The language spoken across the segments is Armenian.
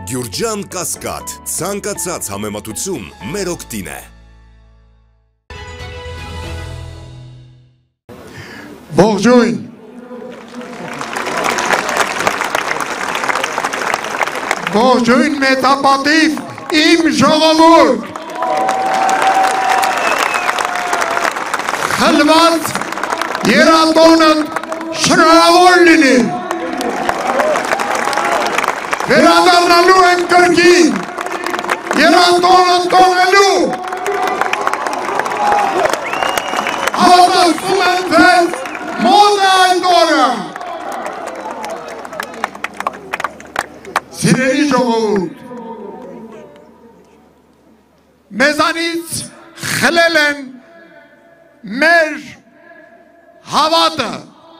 Գյուրջան Կասկադ, ցանկացած համեմատություն մեր օգտին է։ Ողջույն։ Ողջույն մեծապատիվ իմ ժողովուրդ։ Խլված երանդոնը շնորհավոր լինի։ Վերադառնալու են կրկին, երանդոնը տոնելու։ Հավատացում եմ ձեզ մոտ է այդ օրը։ Սիրելի ժողովուրդ, մեզանից խլել են մեր հավատը,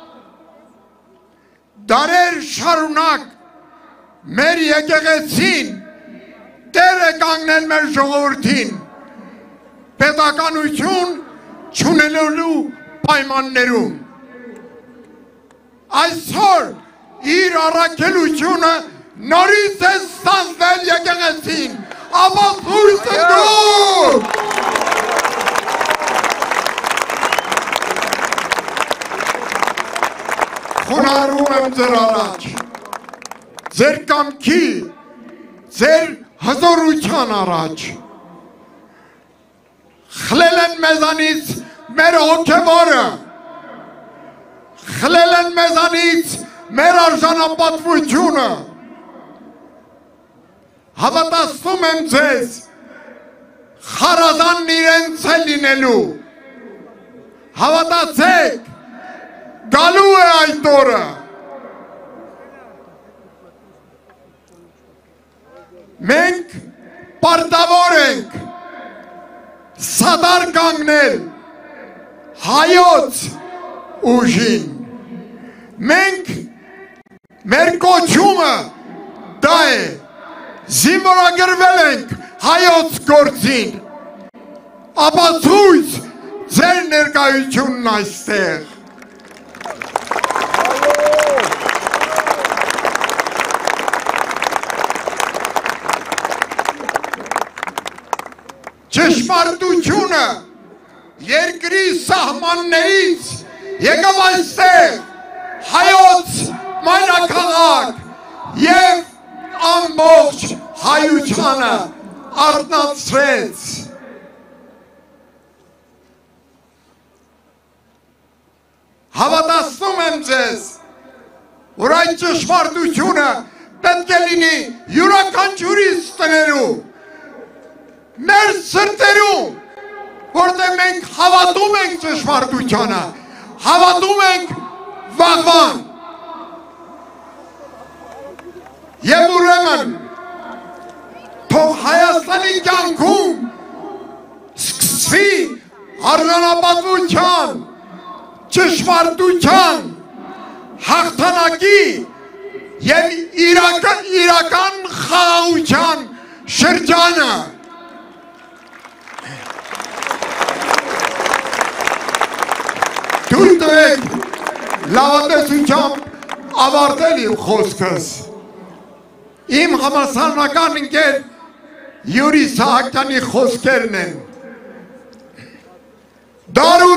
դարեր շարունակ մեր եկեղեցին տեր է կանգնել մեր ժողովրդին, պետականություն չունենալու պայմաններում։ Այսօր իր առաքելությունը նորից է ստանձնել եկեղեցին, ապա ցույց տվեք։ Խոնարհում եմ ձեր առաջ, ձեր կամքի, ձեր հզորության առաջ։ Խլել են մեզանից մեր հոգևորը, խլել են մեզանից մեր արժանապատվությունը։ Հավատացնում եմ ձեզ, խարազանն իրենց է լինելու։ Հավատացեք, գալու է այդ օրը։ Մենք պարտավոր ենք սադար կանգնել հայոց ուժին։ Մենք մեր կոչումը դա է, զինվորագրվել ենք հայոց գործին, ապացույց ձեր ներկայությունն այստեղ։ Ճշմարտությունը երկրի սահմաններից եկավ այստեղ հայոց մայրաքաղաք և ամբողջ հայությանը արթնացրեց։ Հավատացնում եմ ձեզ, որ այդ ճշմարտությունը պետք է լինի յուրաքանչյուրիս տներում, մեր սրտերում, որտեղ մենք հավատում ենք ճշմարտությանը, հավատում ենք վաղվան։ Եվ ուրեմն, թող Հայաստանի կյանքում սկսվի արժանապատվության, ճշմարտության, հաղթանակի և իրական խաղաղության շրջանը։ Թույլ տվեք լավատեսությամբ ավարտել իմ խոսքս։ Իմ համալսարանական ընկեր Յուրի Սահակյանի խոսքերն են։ Դարու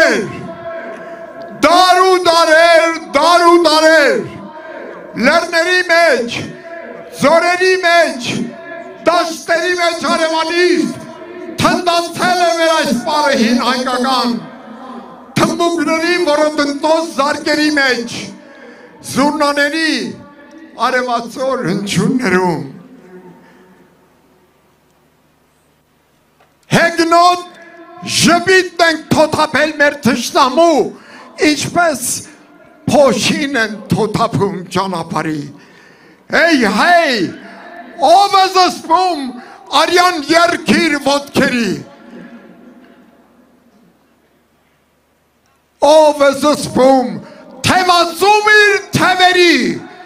դարեր, լեռների մեջ, ձորերի մեջ, դաշտերի մեջ հարևանից թնդացել է մեր այս պարահին հայկական թմբուկների որոտնտոս զարկերի մեջ, զուրնաների արևածոր հնչյուններում։ Հեգնոտ ժպիտն ենք թոթափել մեր թշնամու, ինչպես փոշին են թոթափում ճանապարհի։ Հեյ, ով է զսպում արյան երկիր ոտքերի։ Ով է զսպում թևածում իր թևերի։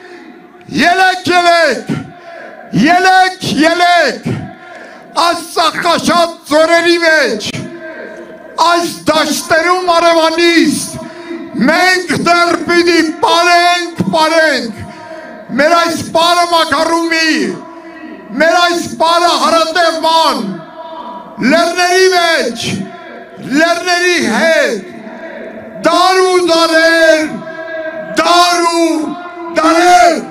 Ելեք, այս ծաղկաշատ ձորերի մեջ, այս դաշտերում արևանից, մենք դեռ պիտի պարենք, մեր այս պարը մակարումի, սպարը հարատևման, լեռների մեջ, լեռների հետ, դար ու դարեր,